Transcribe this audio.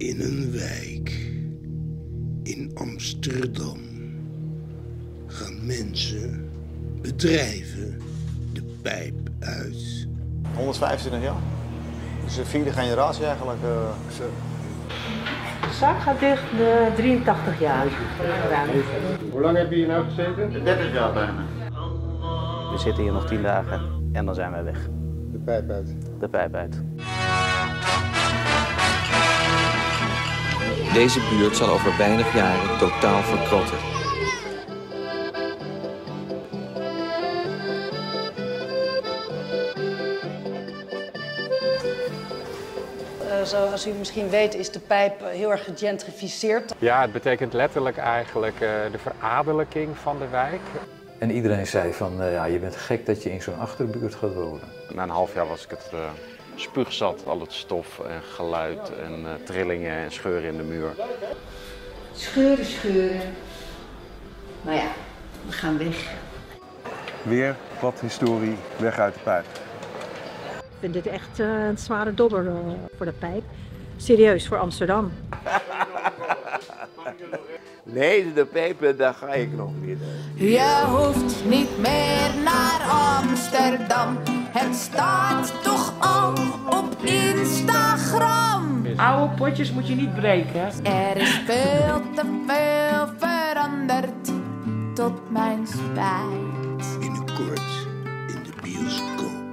In een wijk in Amsterdam gaan mensen, bedrijven de pijp uit. 125 jaar. Dus de vierde generatie eigenlijk. De zaak gaat dicht 83 jaar. Hoe lang heb je hier nou gezeten? 30 jaar bijna. We zitten hier nog 10 dagen en dan zijn wij weg. De pijp uit. De pijp uit. Deze buurt zal over weinig jaren totaal verkrotten. Zoals u misschien weet is de pijp heel erg gegentrificeerd. Ja, het betekent letterlijk eigenlijk de veradelijking van de wijk. En iedereen zei van, ja, je bent gek dat je in zo'n achterbuurt gaat wonen. Na een half jaar was ik het spuugzat, al het stof en geluid en trillingen en scheuren in de muur. Scheuren. Maar ja, we gaan weg. Weer wat historie weg uit de pijp. Ik vind dit echt een zware dobber voor de pijp. Serieus, voor Amsterdam. Nee, de pijpen, daar ga ik nog niet. Je hoeft niet meer naar Amsterdam. Het staat toch al op Instagram. Oude potjes moet je niet breken. Er is veel te veel veranderd, tot mijn spijt. Binnenkort in de bioscoop.